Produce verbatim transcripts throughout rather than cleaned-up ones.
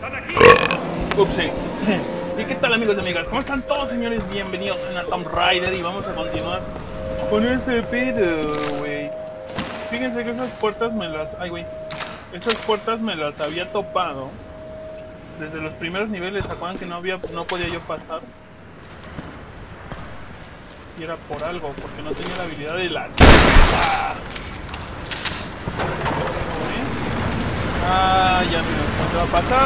Upsi. ¿Y qué tal, amigos y amigas? ¿Cómo están todos, señores? Bienvenidos a Tomb Raider y vamos a continuar con este pedo, güey. Fíjense que esas puertas me las... Ay, güey. Esas puertas me las había topado desde los primeros niveles. ¿Se acuerdan que no había, no podía yo pasar? Y era por algo, porque no tenía la habilidad de las... ¡Ah! Ah, ya mira, ¿cómo te va a pasar?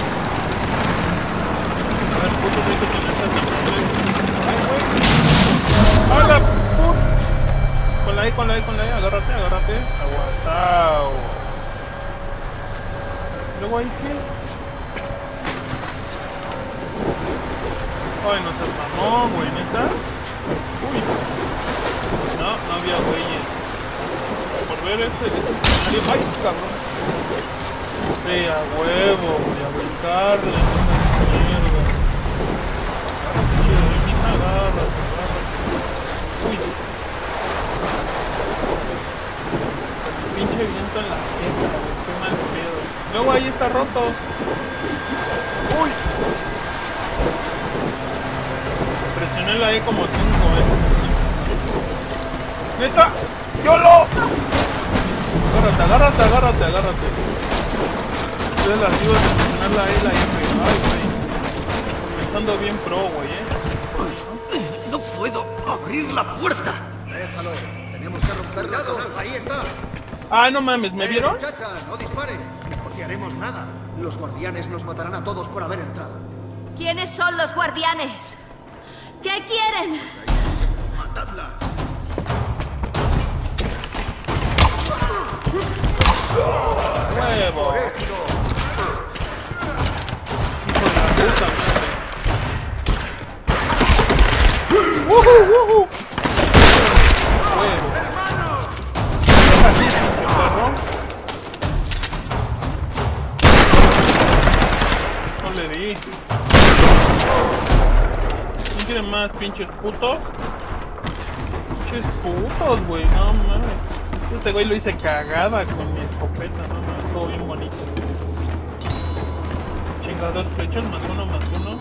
A ver, puto grito que no estás en... ¡Ay, güey! ¡A la puta! Con la E, con la E, con la E, agárrate, agárrate. Aguantao. Luego ahí que... Ay, no seas mamón, güey, ¿neta? Uy. No, no había güeyes. Por ver ese, ese escenario... ¡Ay, cabrón! Sí, a huevo, voy a brincarle, no me mierda. Agárrate, mija, agárrate, agárrate. Uy. El pinche viento en la jeta, qué mal pedo. Luego ahí está roto. Uy. Presioné la E como cinco, eh. ¡Neta! ¡Yolo! Agárrate, agárrate, agárrate, agárrate. Entonces las iba a presionar la E, la F. Ay, güey. Pensando bien pro, güey, eh. No puedo abrir la puerta. Déjalo, tenemos que romperla. Ahí está. Ah, no mames, ¿me Eh, vieron? Muchacha, no dispares. No te haremos nada. Los guardianes nos matarán a todos por haber entrado. ¿Quiénes son los guardianes? ¿Qué quieren? Matadla. ¡Huevo! Hijo de la puta madre. ¡Wuhu, wuhu! ¡Huevo! ¡Pinche perro! No le di. ¿Quién quiere más, pinches putos? Pinches putos, güey, no mames. Este güey lo hice cagada con mi escopeta, no mames, todo bien bonito. Chinga, dos flechas, más uno, más uno.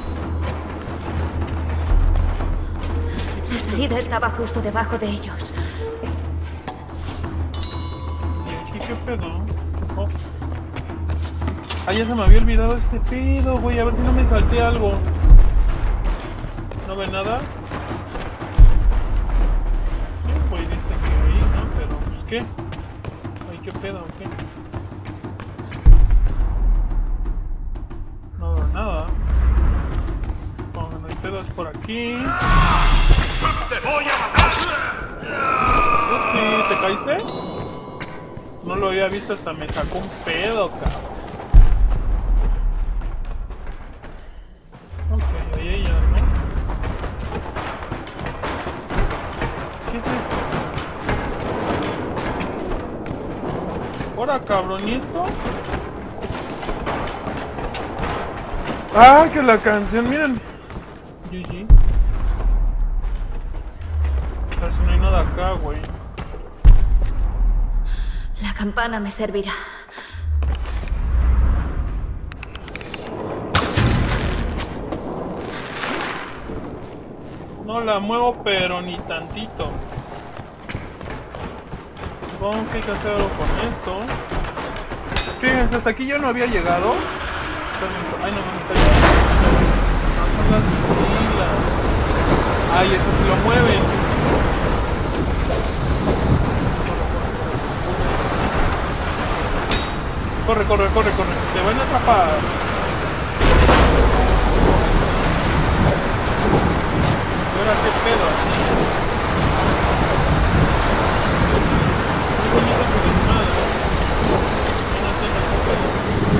La salida estaba justo debajo de ellos. ¿Y aquí qué pedo? Oh. Ah, ya se me había olvidado este pedo, güey, a ver si no me salté algo. ¿No ve nada? Sí, güey, dice que ahí, ¿no? Pero, pues, ¿qué? Ay, ¿qué pedo? ¿Qué? No veo nada. Oh, no hay pedos por aquí. ¡Te voy a matar! Uy, ¿te caíste? No lo había visto, hasta me sacó un pedo, cabrón. Ok, ahí hay algo. ¿Qué es esto? Ahora, cabrón, ¿y esto? Ah, que la canción, miren. G G. Casi no hay nada acá, güey. La campana me servirá. No la muevo, pero ni tantito. Supongo que hay que hacer algo con esto. Fíjense, hasta aquí yo no había llegado. Ay, no, no, está llegando. No, son las pilas. Ay, eso sí lo mueven. Corre, corre, corre, corre. Te van a atrapar. ¿Y ahora qué pedo? Qué bonito su desmadre. No sé, no sé qué.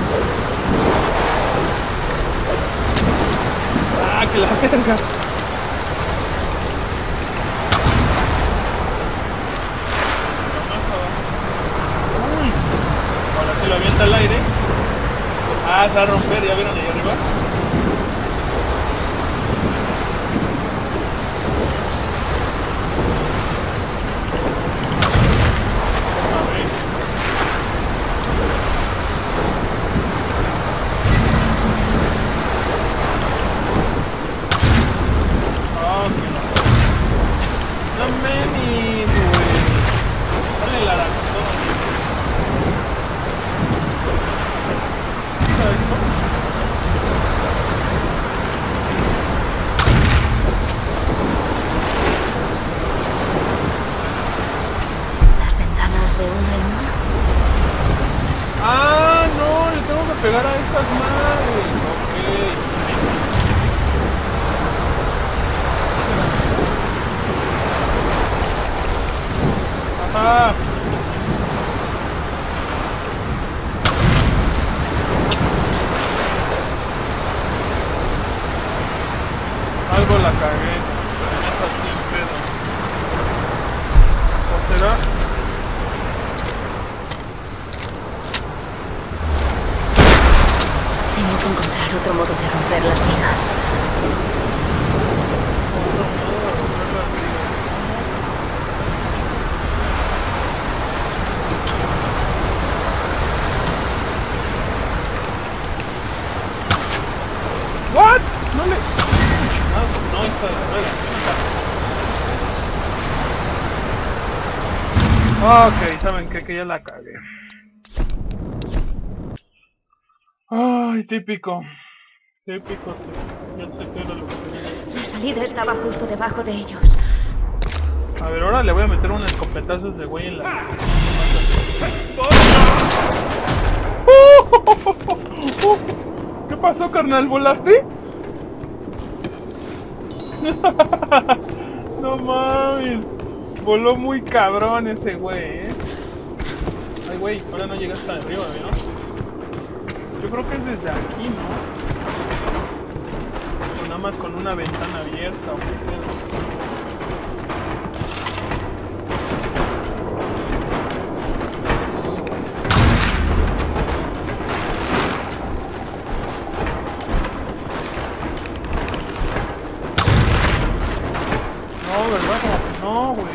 ¡Ah, que la verga! ¡Uy! Ahora se lo avienta al aire. Ah, se va a romper, ¿ya vieron ahí arriba? Tengo que encontrar otro modo de romper las vigas. What? No le... No, hija de la verga. Ok, ¿saben qué? Que ya la cagué. Ay, típico. Típico, típico. Ya sé qué era lo que tenía. La salida estaba justo debajo de ellos. A ver, ahora le voy a meter un escopetazo a ese güey en la... ¿Qué pasó, carnal? ¿Volaste? No mames. Voló muy cabrón ese güey, ¿eh? Ay, güey, ahora no llega hasta arriba, ¿no? Yo creo que es desde aquí, ¿no? O nada más con una ventana abierta, o qué pedo. No, ¿verdad? No, güey.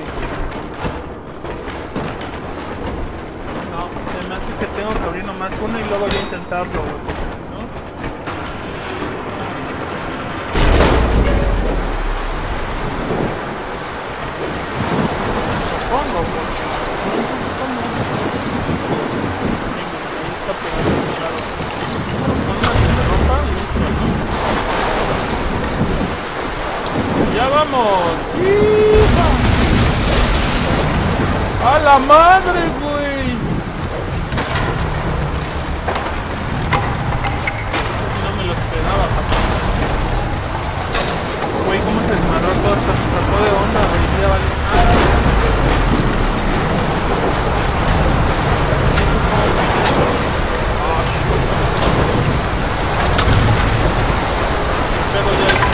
No, se me hace que tengo que abrir nomás uno y luego ya intentarlo, güey, porque si no... Supongo, güey. ¿Cómo? Ahí está pegado el lado. Cuando se rompa y listo. ¡Ya vamos! ¡Hija! ¡A la madre, güey! No me lo esperaba, papá. Güey, cómo se desmadró todo esto, se sacó de onda, güey. Ya vale. Ah, pero ya...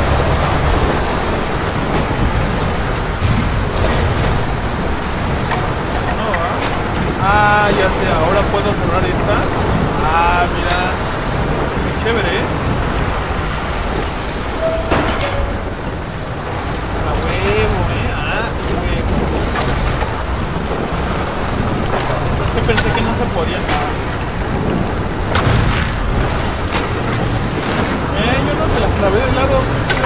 Ah, ya sé, ahora puedo cerrar esta. Ah, mira. Qué chévere, ¿eh? A huevo, ¿eh? Ah, huevo. Es que pensé que no se podía. Eh, yo no se la clavé de lado.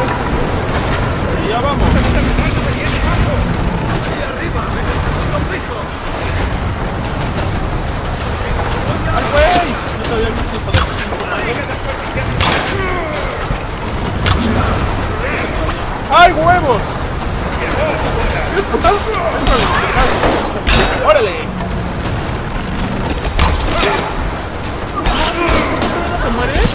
Y ya vamos. ¡Ahí arriba! ¡En el segundo piso! ¡Ay, güey! No te había visto para... ¡Ay, huevos! ¡Órale! ¿No te mueres?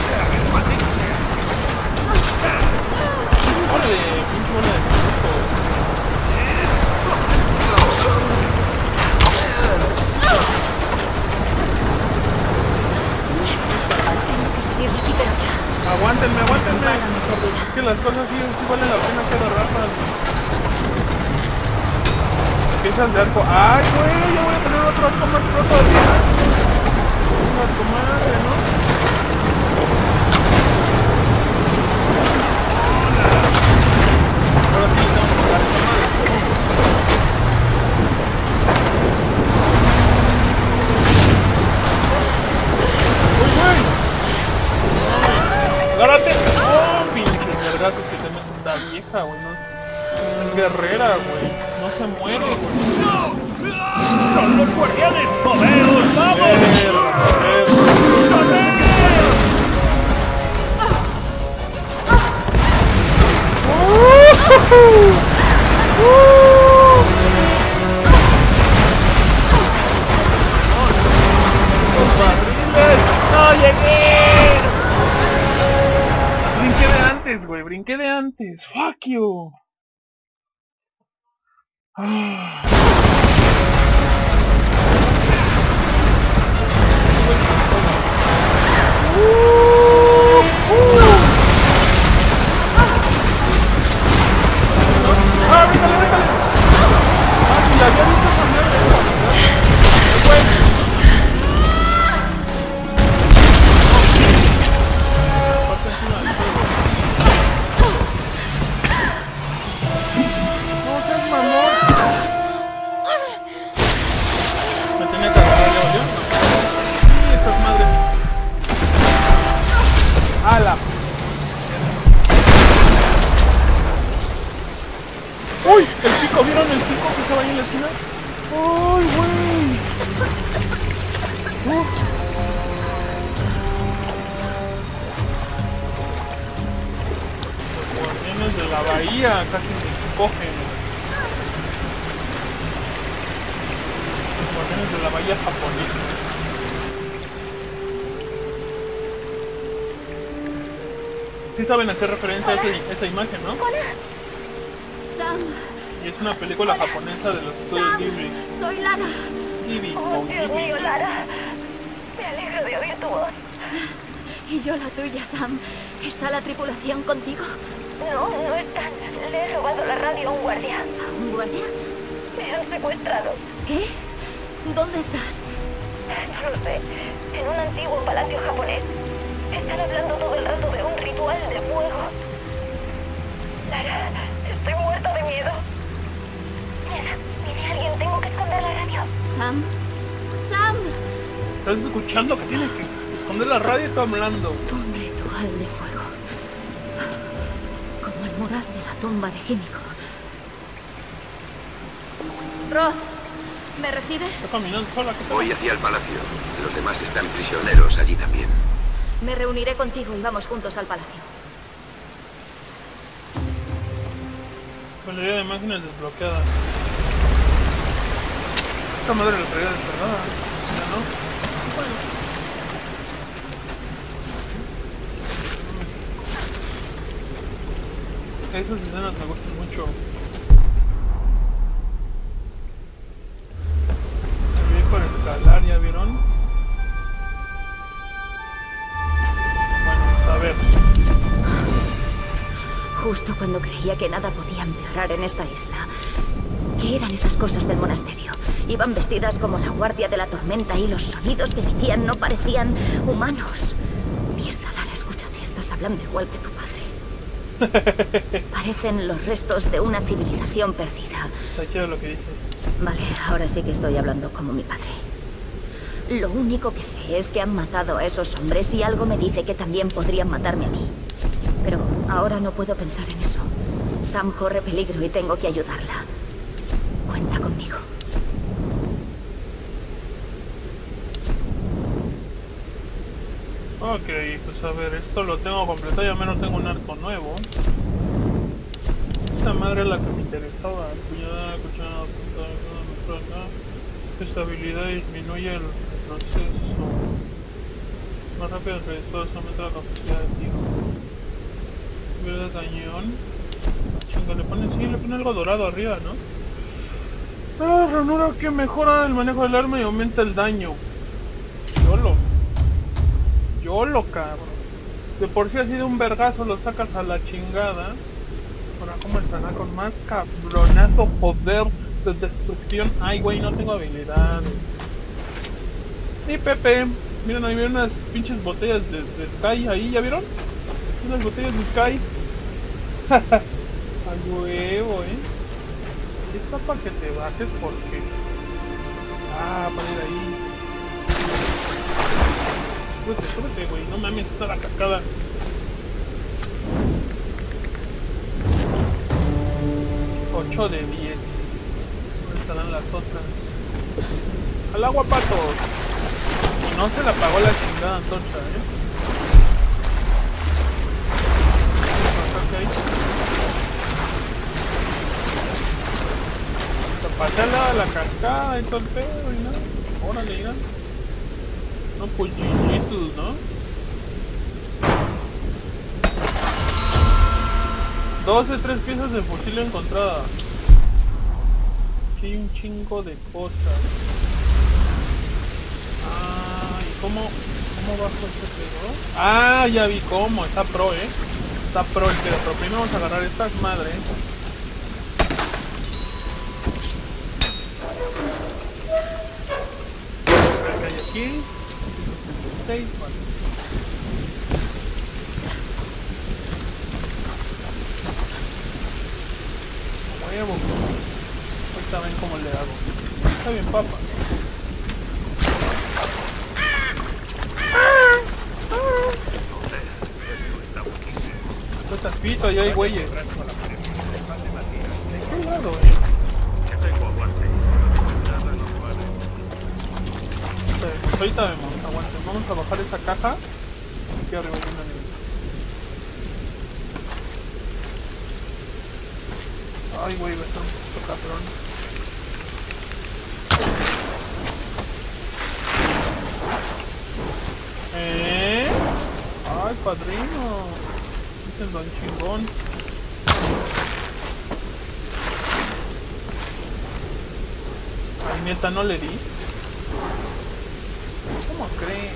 ¡Órale! ¡Pinche bola de puto! Aguántenme, aguántenme. Es que las cosas sí, sí valen la pena que agarrarlas. Piezas de arco. ¡Ay, güey! Ya voy a poner otro arco más pro todavía. Un arco madre, ¿no? Ahora sí, tengo que pegar esta madre. ¡Uy, güey! ¡Agárrate! ¡Oh, pinches vergatos que se mete esta vieja, güey! No, es guerrera, güey. No se muere, güey. ¡No! ¡Son los guardianes! ¡Moveos! ¡Vamos! ¡Son ellos! ¡Los barriles! ¡No llegué! Brinqué de antes, güey, brinqué de antes. Fuck you. Ah. Uh, uh. Ah, bríncale, bríncale. Ah, y la había visto cambiar de güey. la esquina. ¡Ay, güey! ¡Uf! Los guardianes de la bahía casi me cogen. Los guardianes de la bahía japonesa. Sí saben hacer referencia a ese, esa imagen, ¿no? Sam. Y es una película japonesa de los estudios Sam. Ghibli. Soy Lara. Ghibli, Oh, o Dios Ghibli. mío, Lara. Me alegro de oír tu voz. Y yo la tuya, Sam. ¿Está la tripulación contigo? No, no están. Le he robado la radio a un guardia. ¿A un guardia? Me han secuestrado. ¿Qué? ¿Dónde estás? No lo sé. En un antiguo palacio japonés. Están hablando todo el rato de un ritual de fuego. Lara, estoy muerta de miedo. Mierda, viene alguien. Tengo que esconder la radio. Sam. Sam. ¿Estás escuchando que tienes que esconder la radio y está hablando? Un ritual de fuego. Como el mural de la tumba de Himiko. Roth, ¿me recibes? Está caminando sola. ¿Qué tal? Voy hacia el palacio. Los demás están prisioneros allí también. Me reuniré contigo y vamos juntos al palacio. Galería de máquinas desbloqueada. Esta madre la traía descargada. Ya no. Bueno. Esas escenas me gustan mucho. Subir por escalar, ¿ya vieron? Bueno, a ver. Justo cuando creía que nada podía empeorar en esta isla. ¿Qué eran esas cosas del monasterio? Iban vestidas como la guardia de la tormenta y los sonidos que emitían no parecían humanos. Mierda, Lara, escúchate, estás hablando igual que tu padre. Parecen los restos de una civilización perdida. Está chido lo que dices. Vale, ahora sí que estoy hablando como mi padre. Lo único que sé es que han matado a esos hombres y algo me dice que también podrían matarme a mí. Pero ahora no puedo pensar en eso. Sam corre peligro y tengo que ayudarla. Cuenta conmigo. Ok, pues a ver, esto lo tengo completado, ya menos tengo un arco nuevo. Esta madre es la que me interesaba. Cuñada, cuchara, acá. Esta habilidad disminuye el proceso. Más rápido el proceso, aumenta la capacidad de tiro. Habilidad de cañón. Chinga, le pone, sí, le pone algo dorado arriba, ¿no? Ah, ranura que mejora el manejo del arma y aumenta el daño. Yolo. Yolo, cabrón. De por sí ha sido un vergazo, lo sacas a la chingada. Ahora, ¿cómo estará? Con más cabronazo poder de destrucción. Ay, güey, no tengo habilidades. Sí, Pepe. Miren, ahí vienen unas pinches botellas de, de Sky ahí, ¿ya vieron? Unas botellas de Sky. Al huevo, eh. Está para que te bajes porque... Ah, para ir ahí. Súbete, súbete, güey. No mames, está la cascada. ocho de diez. ¿Dónde estarán las otras? ¡Al agua, patos! Y no se la pagó la chingada antorcha, ¿eh? Pasarla a la cascada y todo el pedo y nada. Órale, ya. No, pues G ¿no? doce, tres piezas de fusil encontrada. Aquí hay un chingo de cosas. Ah, ¿y cómo, cómo bajo este pedo? Ah, ya vi cómo. Está pro, eh. Está pro el pedo. Pero primero vamos a agarrar estas madres. Aquí, seis, vale. Huevo. Ahorita ven cómo le hago. Está bien, papa. Estás pito, ya hay güeyes. ¿De qué lado, eh? Que tengo aguante. ahorita vemos, ahorita vemos, aguanten. Vamos a bajar esa caja. Aquí arriba hay una niña. Ay, güey, va a estar un poquito cabrón. ¿Eh? Ay, padrino. Dicen don chingón. Ay, neta, no le di. ¿Cómo creen?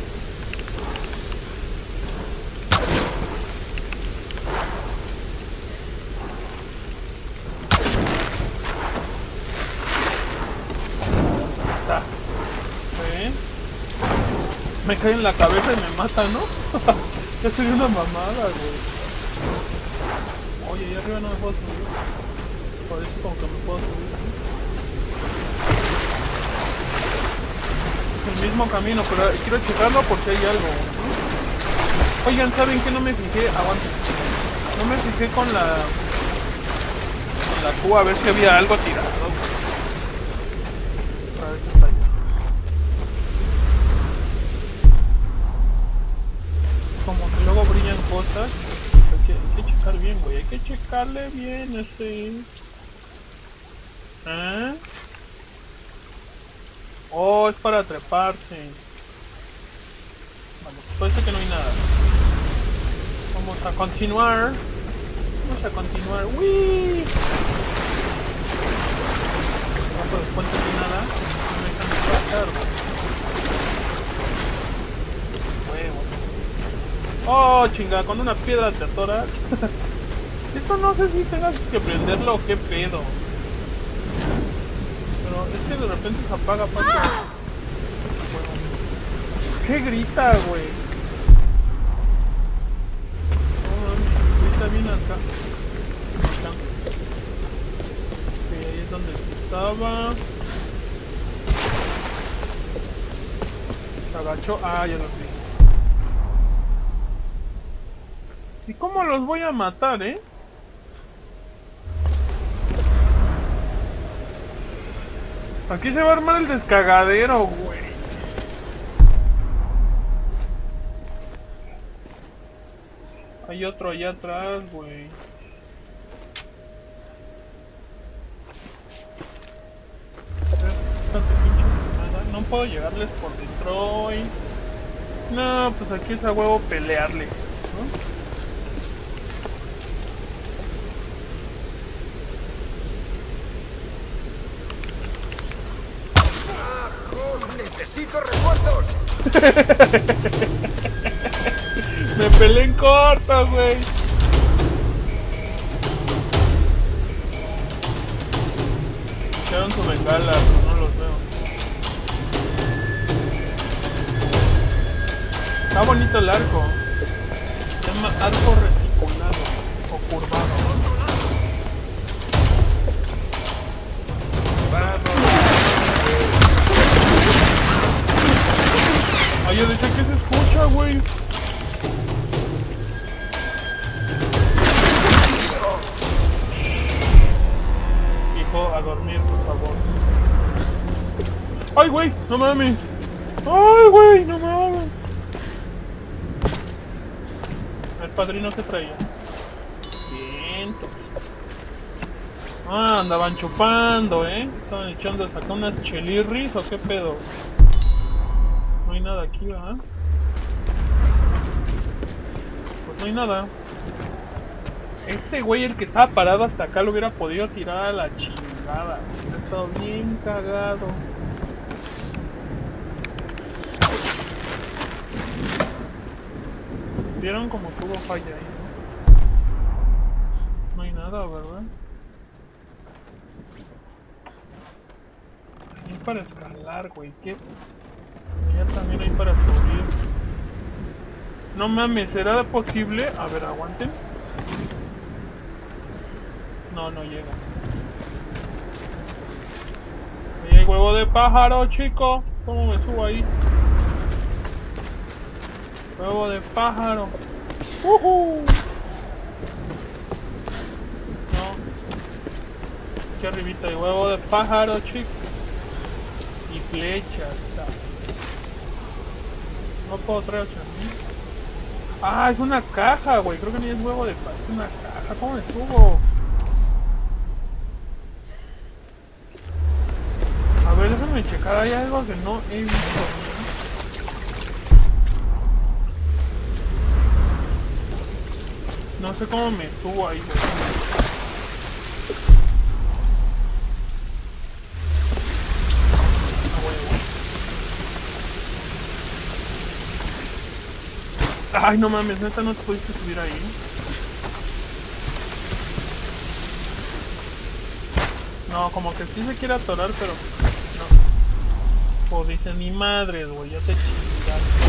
Está. ¿Eh? Me cae en la cabeza y me mata, ¿no? Ya soy una mamada, güey. Oye, ahí arriba no me puedo subir. Parece como que me puedo subir, ¿sí? Es el mismo camino, pero quiero checarlo por si hay algo, ¿no? Oigan, ¿saben qué? No me fijé, aguante. No me fijé con la... con la Q a ver si había algo tirado. A ver si está allá. Como que luego brillan cosas. Hay que, hay que checar bien, güey. Hay que checarle bien ese. ¿Eh? Oh, es para treparse. Vale, pues parece que no hay nada. Vamos a continuar. Vamos a continuar. ¡Uy! No, pues después no hay nada. No me dejan de pasar, güey. Huevos. Oh, chinga, con una piedra te atoras. Esto no sé si tengas que prenderlo o qué pedo. Pero es que de repente se apaga, pato. ¿Qué grita, güey? No, grita bien acá. Acá. Ok, ahí es donde estaba. Se agachó. Ah, ya lo vi. ¿Y cómo los voy a matar, eh? Aquí se va a armar el descagadero, güey. Hay otro allá atrás, güey. No puedo llegarles por Detroit. No, pues aquí es a huevo pelearle, ¿no? ¡Necesito refuerzos! Me peleé en corto, güey. Echaron su bengala, pero no los veo. Está bonito el arco. Se llama arco reticulado o curvado. Ay, yo decía que se escucha, güey. Hijo, a dormir, por favor. Ay, güey, no mames. Ay, güey, no mames. El padrino se traía. Vientos. Ah, andaban chupando, eh. Estaban echando acá unas chelirris o qué pedo. No hay nada aquí, ¿verdad? Pues no hay nada. Este güey, el que estaba parado hasta acá, lo hubiera podido tirar a la chingada. Ha estado bien cagado. Vieron como que hubo falla ahí, ¿no? No hay nada, ¿verdad? Hay para escalar, güey. ¿Qué? Ya también hay para subir. No mames, ¿será posible? A ver, aguanten. No, no llega. Ahí hay huevo de pájaro, chico. ¿Cómo me subo ahí? Huevo de pájaro. ¡Uhú! No. Aquí arribita hay huevo de pájaro, chico. Y flechas. No puedo traer hacia mí. Ah, es una caja, güey. Creo que ni es huevo de paz, es una caja. ¿Cómo me subo? A ver, déjame checar. Hay algo que no he visto. No sé cómo me subo ahí, güey. Ay, no mames, neta no te pudiste subir ahí. No, como que sí se quiere atorar, pero no. Pues dice, ni madres, güey, ya te chingaste.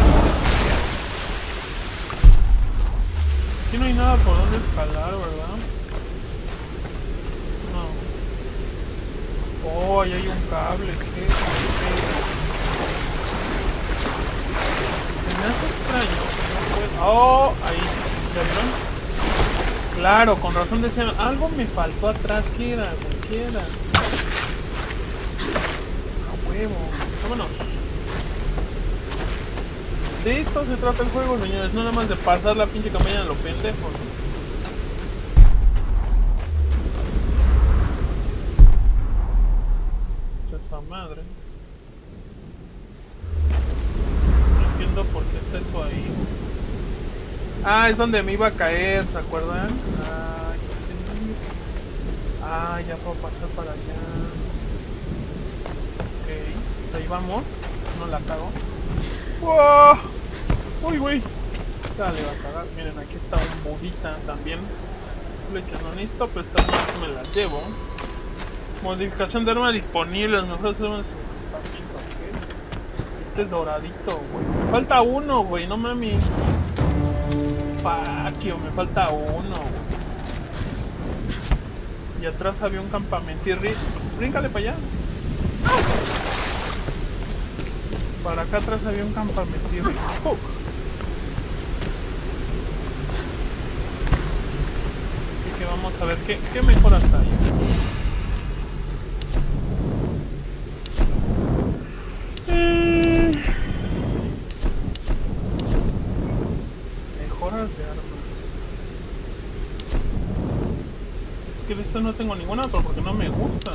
Aquí no hay nada por donde escalar, ¿verdad? No. Oh, ahí hay un cable, ¿qué? Se me hace extraño. Oh, ahí, ¿ya vieron? Claro, con razón decían, algo me faltó atrás, ¿qué era? ¿Qué era? A huevo, vámonos. De esto se trata el juego, señores, no nada más de pasar la pinche campaña a lo pendejo. Esa madre. No entiendo por qué está eso ahí. Ah, es donde me iba a caer, ¿se acuerdan? Ah, ah ya puedo pasar para allá. Ok, pues ahí vamos. No la cago. ¡Wow! ¡Uy, güey! Dale, va a cagar. Miren, aquí está un budita también. Flecha no listo, pero estas no me las llevo. Modificación de arma disponible. Las mejores armas. Este es doradito, güey. Me falta uno, güey, no mami. Paquio, me falta uno, güey. Y atrás había un campamento. Y bríncale para allá. Para acá atrás había un campamento. Oh. Así que vamos a ver qué, qué mejoras hay. Eh... Mejoras de armas. Es que de esto no tengo ninguna, pero porque no me gusta.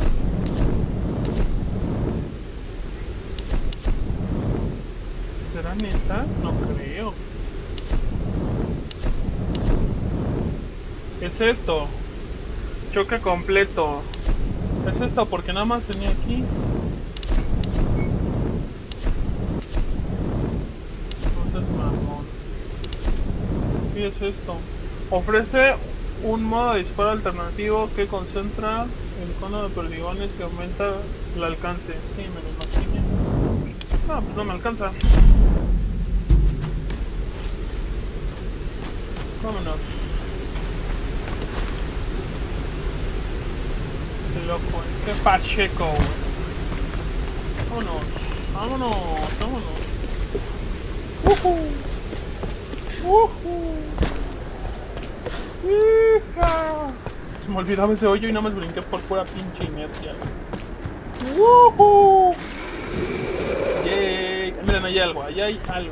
¿Serán estas? No creo. ¿Qué es esto? Choque completo. Es esto porque nada más tenía aquí. Entonces mamón. Sí es esto. Ofrece un modo de disparo alternativo que concentra el cono de perdigones y aumenta el alcance. Sí, me lo imaginé. No, pues no me alcanza. Vámonos. Qué loco, qué pacheco. Vámonos, vámonos, vámonos. ¡Uhú! ¡Uhú! ¡Hija! Se me olvidaba ese hoyo y nada más brinqué por pura pinche inercia. ¡Uhú! ¡Yay! Miren, ahí hay algo, ahí hay algo.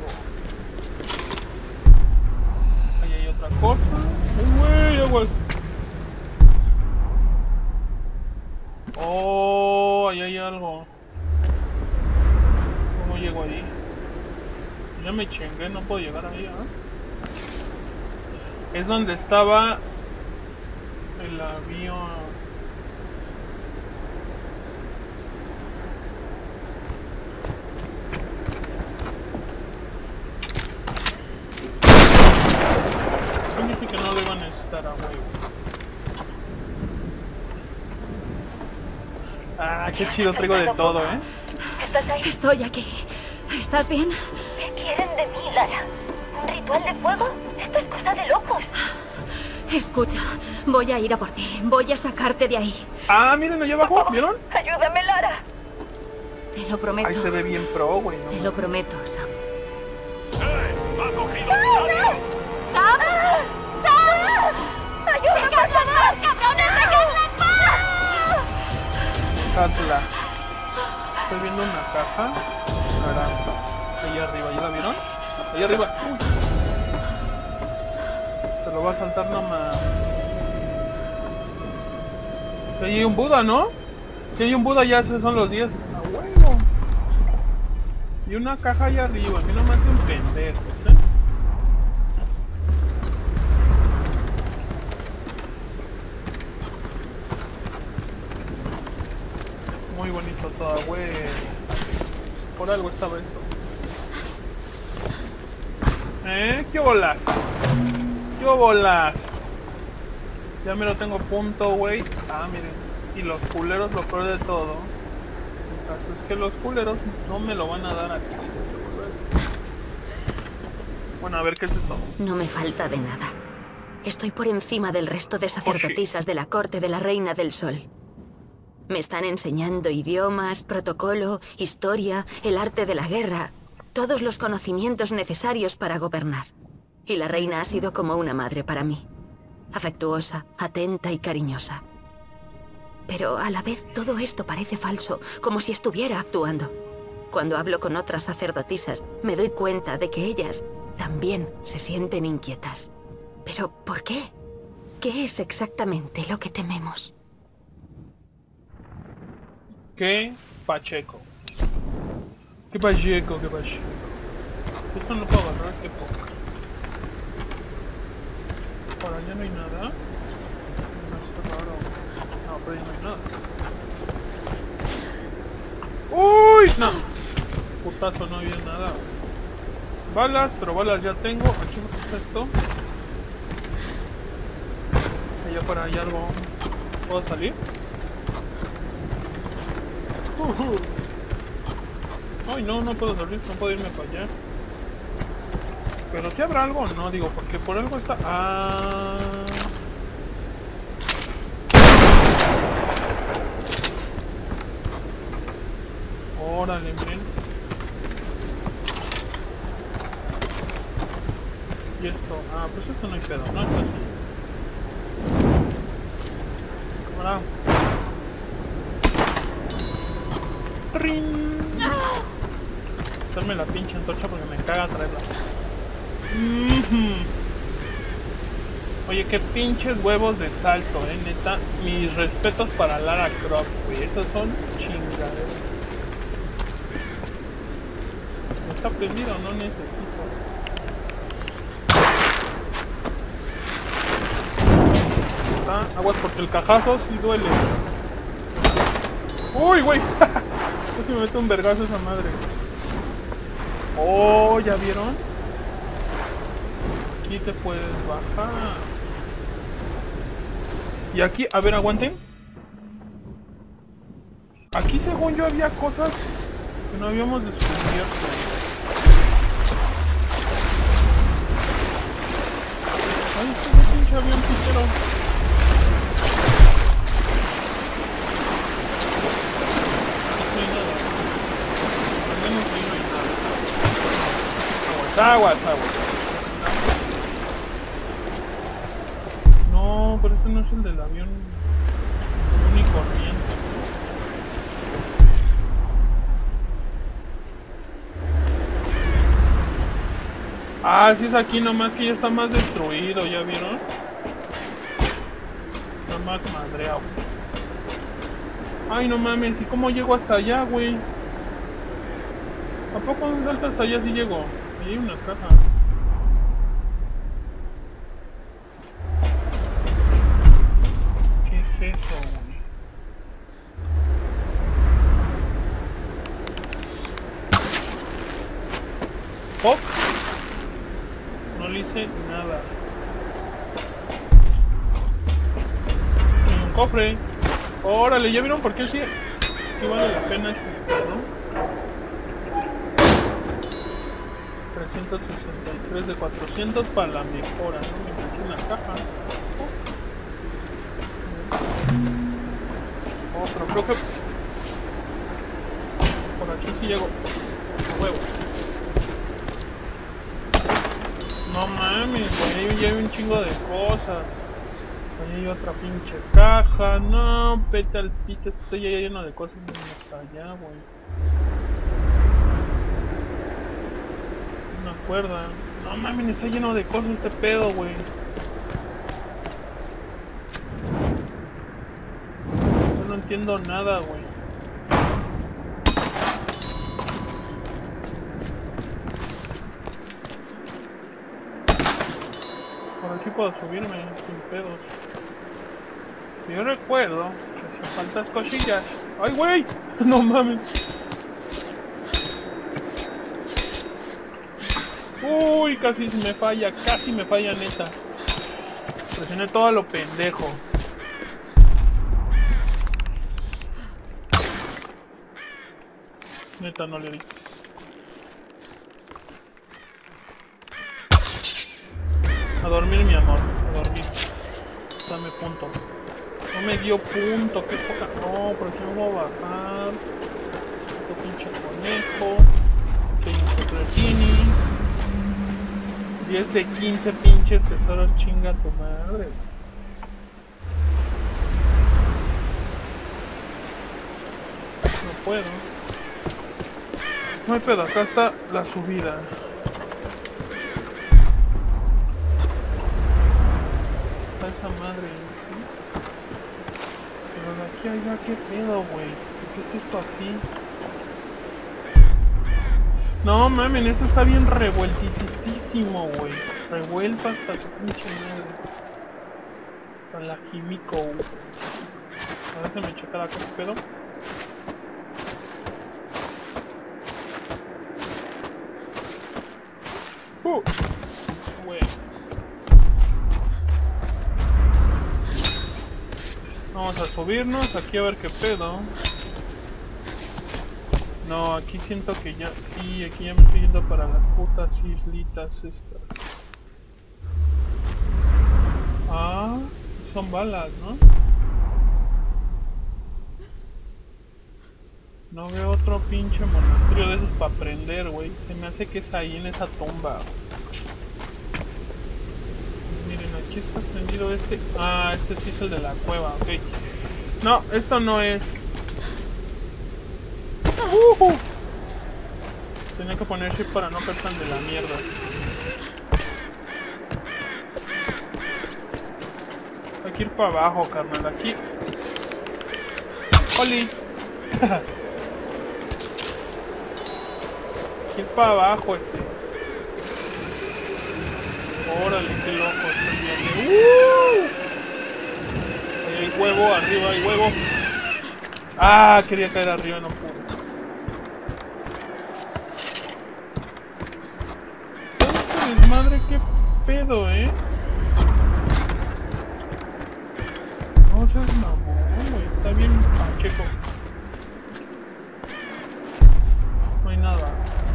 Ahí hay otra cosa. ¡Uy, agua! Oh, ahí hay algo. ¿Cómo llego ahí? Ya me chingué, no puedo llegar ahí, ¿eh? Es donde estaba el avión. Dice que no le van a necesitar a huevo. Ah, qué chido, traigo de todo, ¿eh? ¿Estás ahí? Estoy aquí. ¿Estás bien? ¿Qué quieren de mí, Lara? ¿Un ritual de fuego? Esto es cosa de locos. Escucha, voy a ir a por ti. Voy a sacarte de ahí. Ah, miren allá abajo, ¿vieron? Ayúdame, Lara. Te lo prometo. Ahí se ve bien pro, güey, ¿no? Te lo prometo, Sam. ¡Eh! ¡Me ha cogido un sabio! ¡Sam! ¡Sam! ¡Ayúdame, por favor! ¡Cabrones, dejadla en paz! Dejadla. Estoy viendo una caja. Caramba. Ahí arriba, ¿ya la vieron? Ahí arriba. Uy. Se lo va a saltar nomás. Ahí hay un Buda, ¿no? Si hay un Buda ya esos son los diez. A huevo. Y una caja allá arriba. A mí no me hace un pendejo, ¿eh? Muy bonito todo, güey. Por algo estaba esto. ¿Eh? ¿Qué bolas? ¿Qué bolas? Ya me lo tengo a punto, güey. Ah, miren. Y los culeros, lo peor de todo. El caso es que los culeros no me lo van a dar aquí. Bueno, a ver, ¿qué es eso? No me falta de nada. Estoy por encima del resto de sacerdotisas de la corte de la Reina del Sol. Me están enseñando idiomas, protocolo, historia, el arte de la guerra, todos los conocimientos necesarios para gobernar. Y la reina ha sido como una madre para mí. Afectuosa, atenta y cariñosa. Pero a la vez todo esto parece falso, como si estuviera actuando. Cuando hablo con otras sacerdotisas, me doy cuenta de que ellas también se sienten inquietas. ¿Pero por qué? ¿Qué es exactamente lo que tememos? ¿Qué? Pacheco. ¿Qué Pacheco? ¿Qué Pacheco? Esto no puedo agarrar, qué poca. Por allá no hay nada. No está raro. No, por ahí no hay nada. ¡Uy! No. Putazo, no había nada. Balas, pero balas ya tengo. Aquí está esto. Allá para allá algo. ¿Puedo salir? Uh -huh. Ay, no, no puedo salir, no puedo irme para allá. Pero si habrá algo, no, digo, porque por algo está... Ah... Órale, miren. Y esto, ah, pues esto no hay pedo, no es así. Ahora. ¡Rin! Darme la pinche antorcha porque me caga traerla. Mm-hmm. Oye, qué pinches huevos de salto, eh, neta. Mis respetos para Lara Croft, güey. Esos son chingaderos. ¿Está prendido? No necesito. Está, aguas porque el cajazo sí duele. Uy, güey. Casi me mete un vergazo esa madre. Oh, ¿ya vieron? Aquí te puedes bajar. Y aquí, a ver, aguanten. Aquí según yo había cosas que no habíamos descubierto. Ay, este pinche avión pitero. No hay nada. Al menos ahí no hay nada. Aguas, aguas, aguas. No, pero este no es el del avión unicorniente. Ah, sí es aquí, nomás que ya está más destruido, ¿ya vieron? Está más madreado. Ay, no mames, ¿y cómo llego hasta allá, güey? ¿A poco un salto hasta allá sí llego? Ahí hay una caja. ¿Qué es eso, güey? ¡Oh! No le hice nada. Hay un cofre. Órale, ¿ya vieron por qué sí? Sí vale la pena este, ¿no? trescientos sesenta y tres de cuatrocientos para la mejora, ¿no? Me metí en la caja. Oh, pero creo que... por aquí sí llego. Huevo. No mames, güey, ya hay un chingo de cosas. Ahí hay otra pinche caja. No, vete al pito, estoy ya lleno de cosas hasta allá, güey. Una cuerda. No mames, está lleno de cosas este pedo, güey. No entiendo nada, güey. Por aquí puedo subirme sin pedos. Yo recuerdo que hacen faltas cosillas. ¡Ay, güey! No mames. Uy, casi me falla, casi me falla, neta. Presioné todo a lo pendejo. Neta, no le di. A dormir, mi amor, a dormir. Dame punto. No me dio punto, qué poca. No, ¿por qué no voy a bajar? Otro pinche conejo. Que hay un Supretini. diez de quince pinches tesoros, chinga tu madre. No puedo. No hay pedo, acá está la subida. Está esa madre. ¿Sí? Pero de aquí allá, ¿qué pedo, güey? ¿Por qué está esto así? No mames, esto está bien revueltisísimo, güey. Revuelto hasta su pinche madre. Hasta la Kimiko, güey. A ver si me checa la cosa, pedo. Uh, güey. Vamos a subirnos aquí a ver qué pedo. No, aquí siento que ya... Sí, aquí ya me estoy yendo para las putas islitas estas. Ah, son balas, ¿no? No veo otro pinche monasterio de esos para prender, güey. Se me hace que es ahí en esa tumba. Miren, aquí está prendido este... Ah, este sí es el de la cueva, ok. No, esto no es... Uh-huh. Tenía que poner shift para no caer tan de la mierda. Hay que ir para abajo, carnal. Aquí. ¡Oli! Ir para abajo ese. Órale, qué loco estoy viendo. ¡Uh! Ahí hay huevo, arriba hay huevo. Ah, quería caer arriba, no pude. Este desmadre, qué pedo, eh. No seas mamón, güey. Está bien pacheco. No hay nada.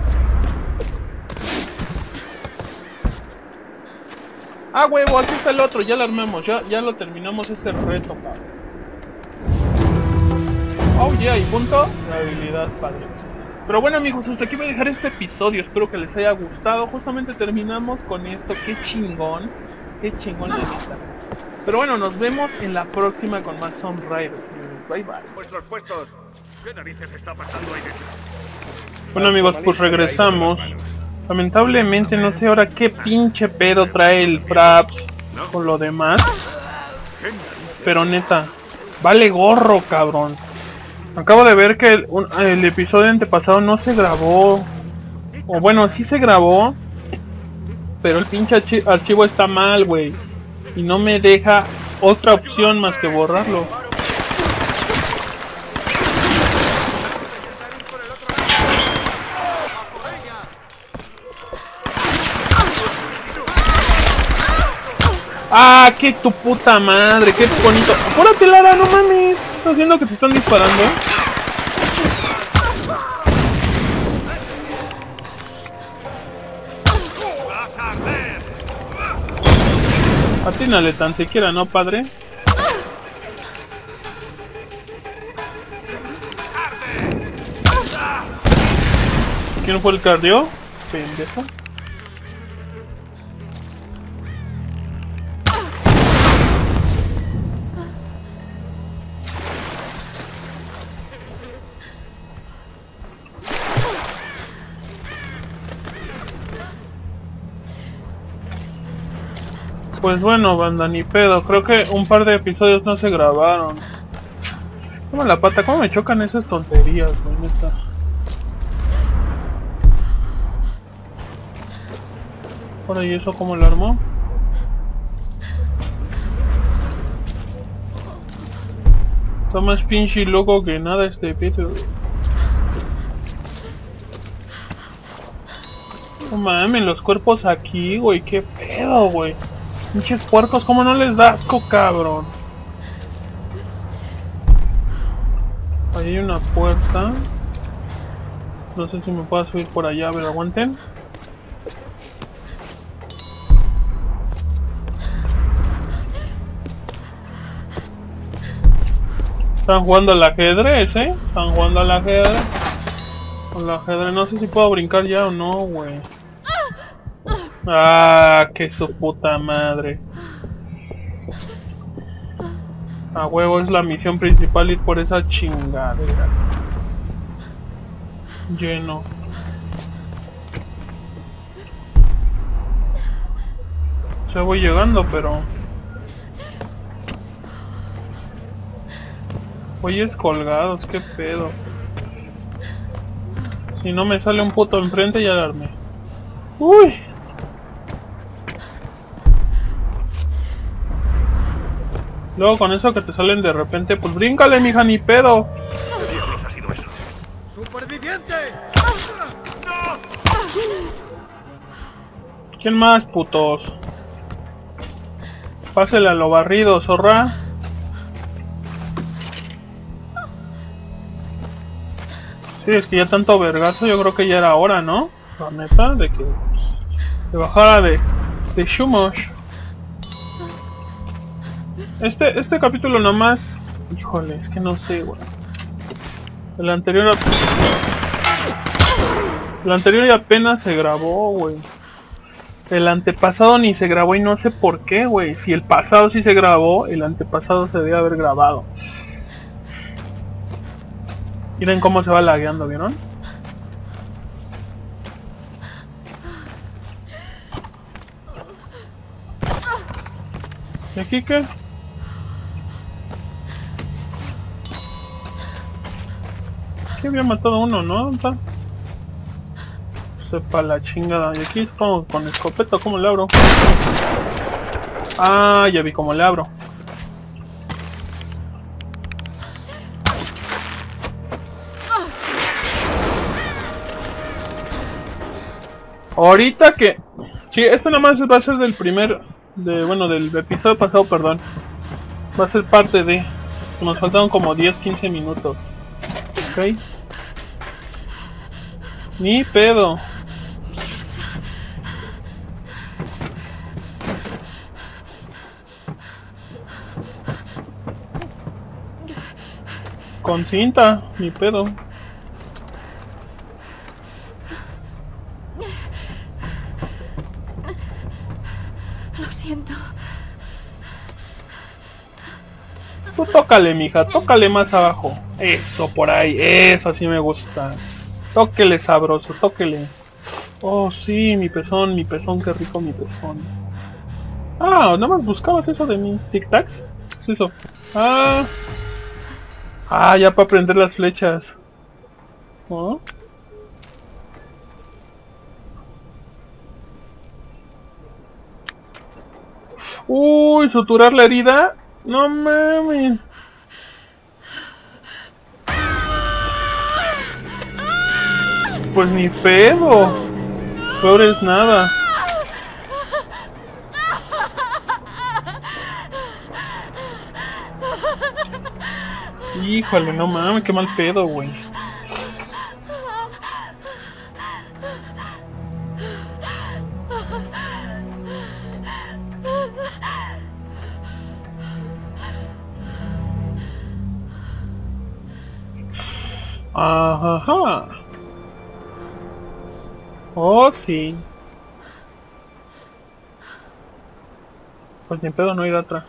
Ah, huevo, aquí está el otro. Ya lo armamos. Ya, ya lo terminamos este reto, padre. Oh yeah, y punto de habilidad, padres. Pero bueno, amigos, hasta aquí voy a dejar este episodio. Espero que les haya gustado. Justamente terminamos con esto. Qué chingón. Qué chingón de vista. Pero bueno, nos vemos en la próxima con más Tomb Raider, señores. Bye bye. Vuestros puestos. ¿Qué narices está pasando ahí dentro? Bueno, amigos, pues regresamos. Lamentablemente no sé ahora qué pinche pedo trae el Fraps con lo demás. Pero neta, vale gorro, cabrón. Acabo de ver que el, un, el episodio antepasado no se grabó. O bueno, sí se grabó. Pero el pinche archi archivo está mal, güey. Y no me deja otra opción más que borrarlo. ¡Ah, qué tu puta madre! ¡Qué bonito! ¡Apúrate, Lara! ¡No mames! ¿Estás viendo que te están disparando? Atínale tan siquiera, ¿no, padre? ¿Quién fue el cardio? Pendejo. Pues bueno, banda, ni pedo. Creo que un par de episodios no se grabaron. Toma la pata, cómo me chocan esas tonterías, güey, neta. Ahora, ¿y eso cómo lo armó? Está más pinche loco que nada este pito. No mames, los cuerpos aquí, güey, qué pedo, güey. Pinches puercos, ¿cómo no les da asco, cabrón? Ahí hay una puerta. No sé si me puedo subir por allá, a ver, aguanten. Están jugando al ajedrez, ¿eh? Están jugando al ajedrez. Al ajedrez, no sé si puedo brincar ya o no, güey. Ah, que su puta madre. A huevo, es la misión principal ir por esa chingadera. Lleno. O sea, voy llegando, pero... Güeyes colgados, qué pedo. Si no me sale un puto enfrente, ya la armé. Uy. Luego con eso que te salen de repente, pues bríncale, mija, ni pedo. ¿Qué diablos ha sido eso? ¡Superviviente! ¿Quién más, putos? Pásele a lo barrido, zorra. Sí, es que ya tanto vergazo, yo creo que ya era hora, ¿no? La neta, de que... De bajara de... De Shumosh. Este, este capítulo nomás... Híjole, es que no sé, güey. El anterior... El anterior ya apenas se grabó, güey. El antepasado ni se grabó y no sé por qué, güey. Si el pasado sí se grabó, el antepasado se debe haber grabado. Miren cómo se va lagueando, ¿vieron? ¿Y aquí qué? Aquí había matado a uno, ¿no? ¿Dónde está? Sepa la chingada. Y aquí como con escopeta, ¿cómo le abro? Ah, ya vi cómo le abro. Ahorita que... Sí, esto nada más va a ser del primer... de Bueno, del episodio pasado, perdón. Va a ser parte de... Nos faltaron como diez a quince minutos. Ok. Ni pedo. Con cinta, ni pedo. Lo siento. Tú tócale, mija, tócale más abajo. Eso, por ahí, eso así me gusta. Tóquele sabroso, tóquele. Oh, sí, mi pezón, mi pezón, qué rico mi pezón. Ah, nada más buscabas eso de mí. ¿Tic-tacs? ¿Qué es eso? Ah... Ah, ya para prender las flechas. ¿Oh? Uy, suturar la herida. No mames. Pues ni pedo. Peor es nada. Híjole, no mames, qué mal pedo, güey. Ajá. Oh, sí. Pues ni pedo, no hay de otra.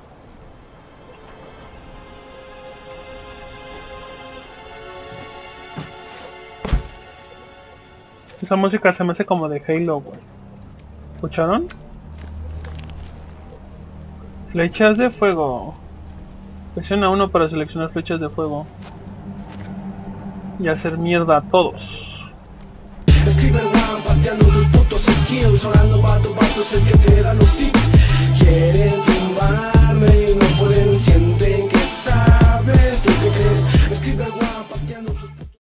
Esa música se me hace como de Halo, güey. ¿Escucharon? Flechas de fuego. Presiona uno para seleccionar flechas de fuego. Y hacer mierda a todos. Escribe el mapa,